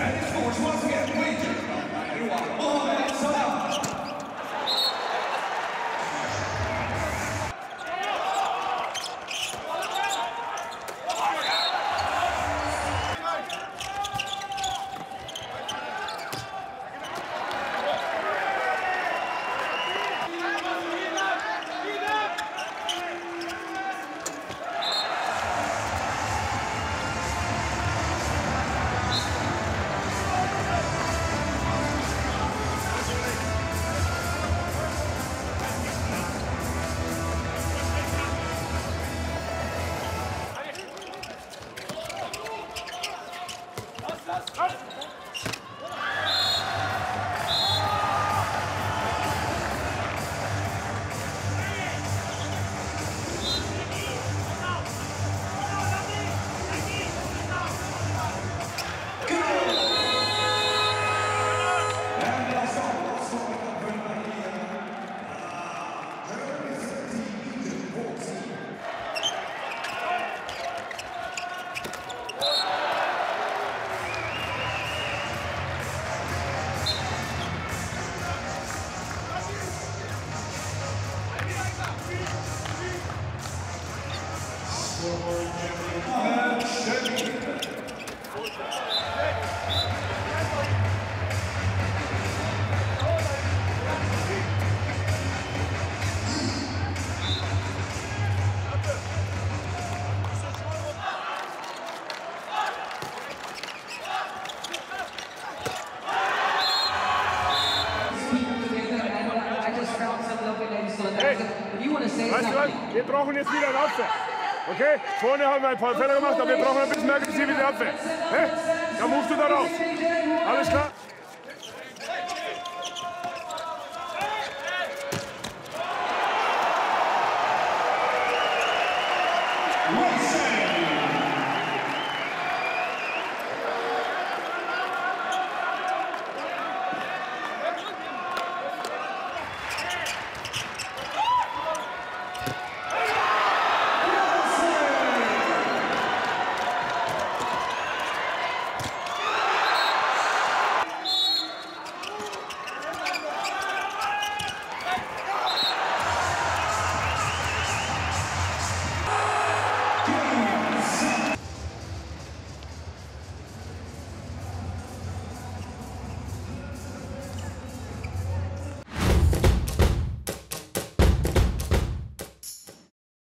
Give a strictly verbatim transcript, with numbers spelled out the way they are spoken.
Weißt du was? Wir brauchen jetzt wieder eine Abwehr. Okay? Vorne haben wir ein paar Fehler gemacht, aber wir brauchen ein bisschen mehr aggressive Abwehr. Hey? Dann musst du da raus. Alles klar?